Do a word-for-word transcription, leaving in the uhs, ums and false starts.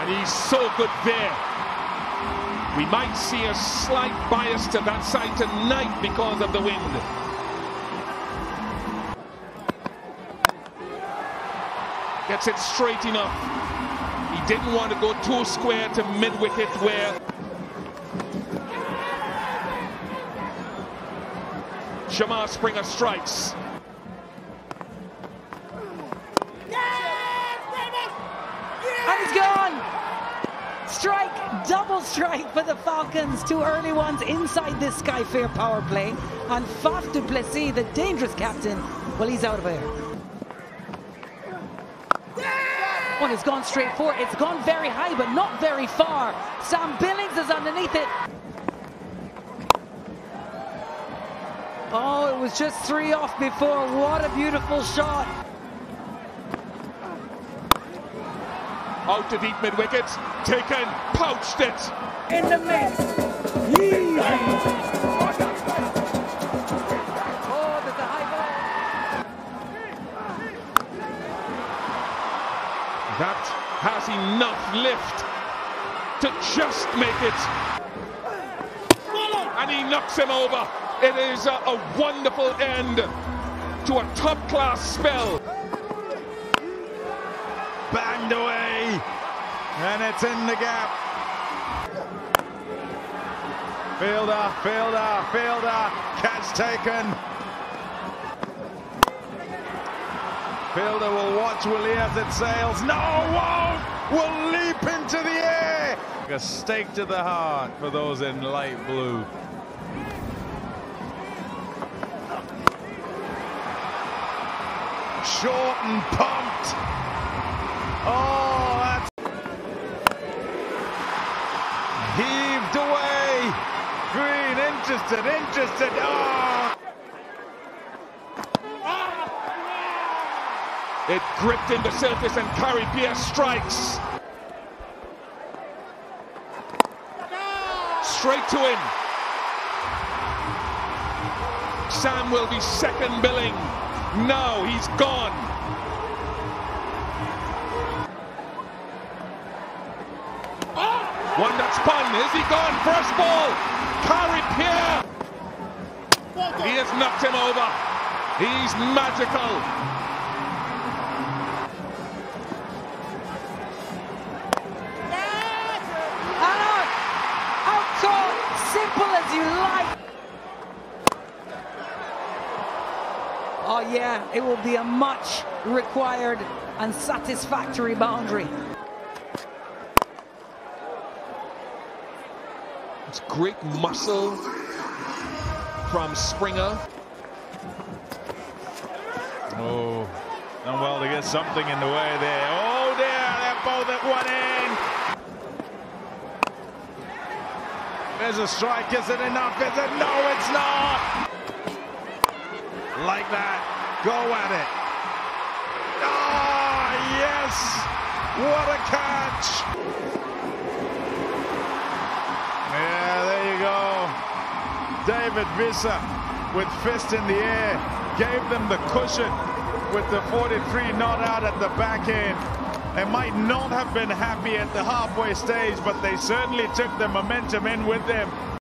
And he's so good there. We might see a slight bias to that side tonight because of the wind. Gets it straight enough. He didn't want to go too square to mid-wicket where Shamar Springer strikes. And he's gone! Strike, double strike for the Falcons. Two early ones inside this Sky Fair power play. And Faf du Plessis, the dangerous captain, well, he's out of air. One has gone straight forward. It's gone very high, but not very far. Sam Billings is underneath it. Oh, it was just three off before. What a beautiful shot. Out to deep mid-wicket. Taken, pouched it. In the mix. Easy. Oh, there's a high ball. That has enough lift to just make it. And he knocks him over. It is a, a wonderful end to a top-class spell. Banged away, and it's in the gap. Fielder, fielder, fielder, catch taken. Fielder will watch Willie as it sails. No, won't! Will leap into the air. A stake to the heart for those in light blue. Short and pumped. Oh, that's heaved away. Green, interested, interested. Oh. It gripped in the surface and Carrie Pierce strikes. Straight to him. Sam will be second billing. No, he's gone. One that's spun. Is he gone? First ball. Carrie Pierre. He has knocked him over. He's magical. Out! Out call. Simple as you like. Oh yeah, it will be a much required and satisfactory boundary. It's great muscle from Springer. Oh, done well to get something in the way there. Oh dear, they're both at one end. There's a strike. Is it enough? Is it? No, it's not. Like that. Go at it. Oh, yes. What a catch. Yeah, there you go. David Visser with fist in the air gave them the cushion with the forty-three not out at the back end. They might not have been happy at the halfway stage, but they certainly took the momentum in with them.